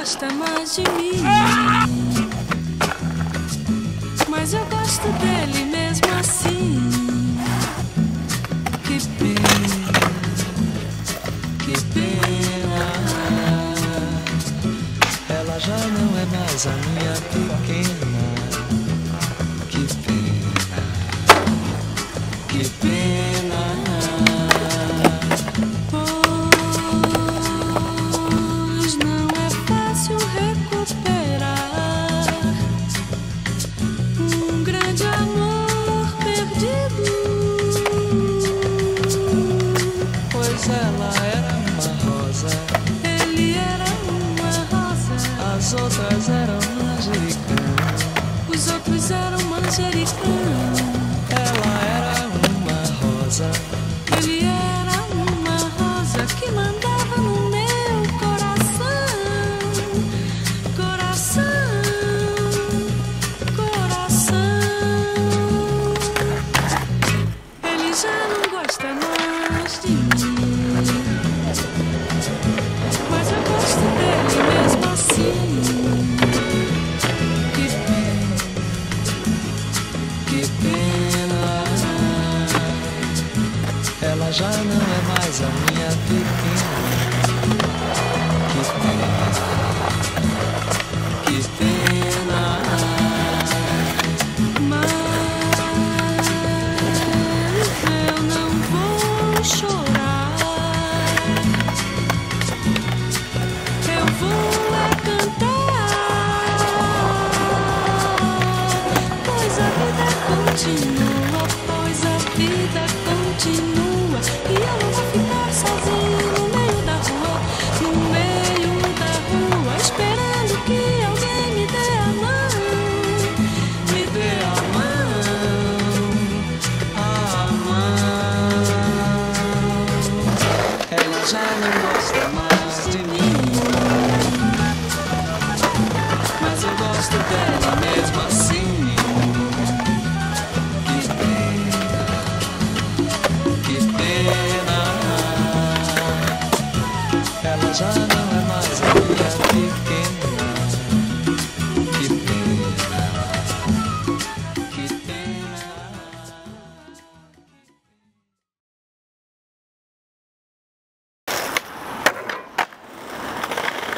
gosta mais de mim, mas eu gosto dele mesmo assim. Que pena, que pena. Ela já não é mais a minha pequena. Que pena, que pena. Pois não é fácil recuperar um grande amor perdido. Pois ela era uma rosa, ele era uma rosa, as outras